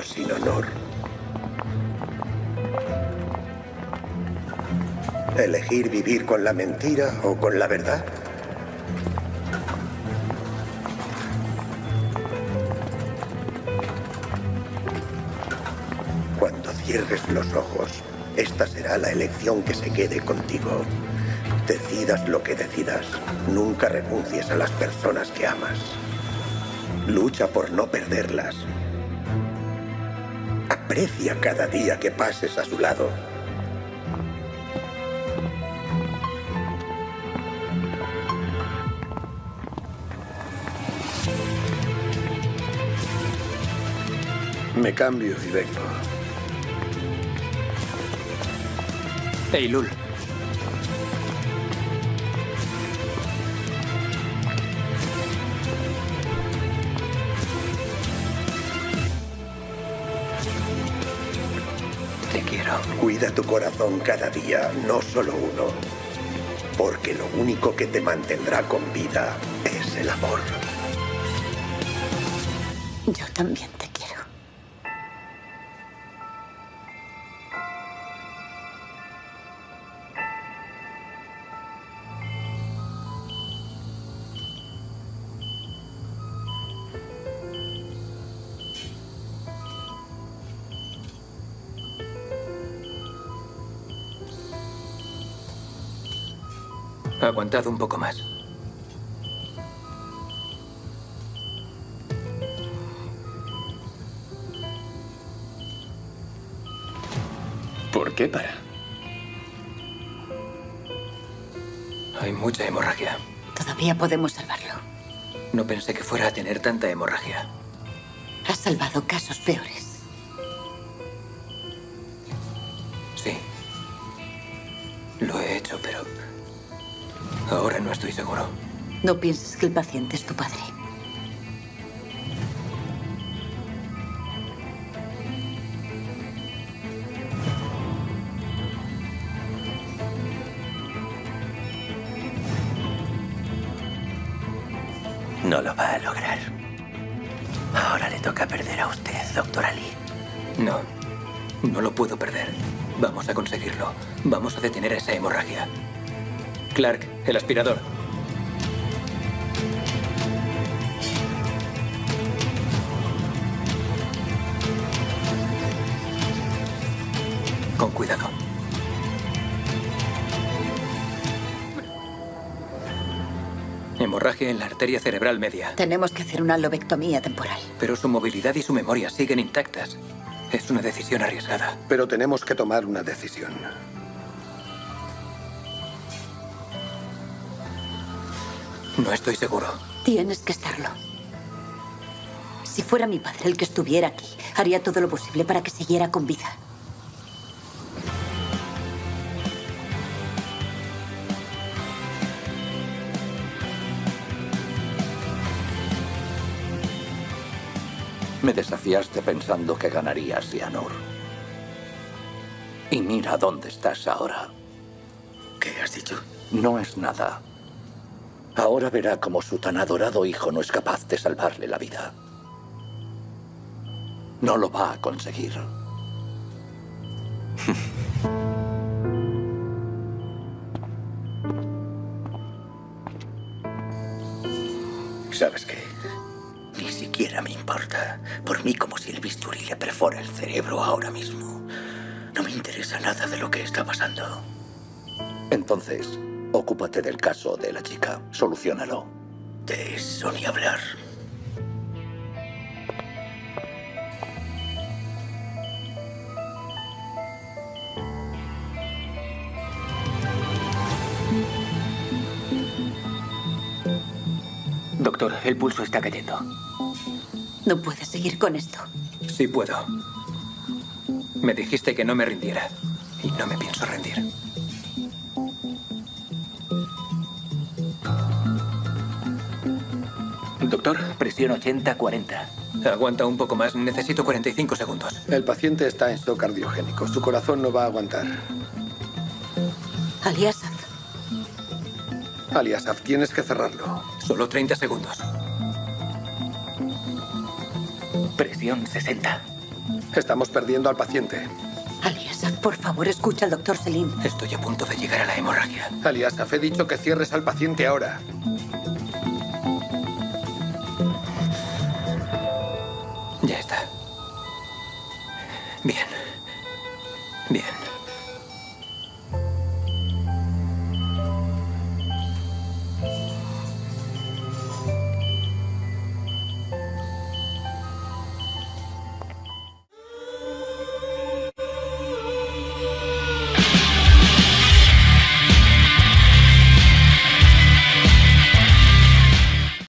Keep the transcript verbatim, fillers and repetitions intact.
sin honor. ¿Elegir vivir con la mentira o con la verdad? Cuando cierres los ojos, esta será la elección que se quede contigo. Decidas lo que decidas, nunca renuncies a las personas que amas. Lucha por no perderlas. Aprecia cada día que pases a su lado. Me cambio y vengo. Eilul. Te quiero. Cuida tu corazón cada día, no solo uno. Porque lo único que te mantendrá con vida es el amor. Yo también te quiero. Aguantad un poco más. ¿Por qué para? Hay mucha hemorragia. Todavía podemos salvarlo. No pensé que fuera a tener tanta hemorragia. Has salvado casos peores. Sí. Lo he hecho, pero ahora no estoy seguro. No pienses que el paciente es tu padre. No lo va a lograr. Ahora le toca perder a usted, doctor Ali. No, no lo puedo perder. Vamos a conseguirlo. Vamos a detener esa hemorragia. Clark, el aspirador. Con cuidado. Hemorragia en la arteria cerebral media. Tenemos que hacer una lobectomía temporal. Pero su movilidad y su memoria siguen intactas. Es una decisión arriesgada. Pero tenemos que tomar una decisión. No estoy seguro. Tienes que estarlo. Si fuera mi padre el que estuviera aquí, haría todo lo posible para que siguiera con vida. Me desafiaste pensando que ganarías, Sianur. Y mira dónde estás ahora. ¿Qué has dicho? No es nada. Ahora verá cómo su tan adorado hijo no es capaz de salvarle la vida. No lo va a conseguir. ¿Sabes qué? Ni siquiera me importa. Por mí como si el bisturí le perfora el cerebro ahora mismo. No me interesa nada de lo que está pasando. Entonces, ocúpate del caso de la chica. Soluciónalo. De eso ni hablar. Doctor, el pulso está cayendo. No puedes seguir con esto. Sí puedo. Me dijiste que no me rindiera. Y no me pienso rendir. Doctor, presión ochenta cuarenta. Aguanta un poco más. Necesito cuarenta y cinco segundos. El paciente está en shock cardiogénico. Su corazón no va a aguantar. Ali Asad. Ali Asad, tienes que cerrarlo. Solo treinta segundos. Presión sesenta. Estamos perdiendo al paciente. Aliasaf, por favor, escucha al doctor Selim. Estoy a punto de llegar a la hemorragia. Aliasaf, he dicho que cierres al paciente ahora. Ya está. Bien. Bien.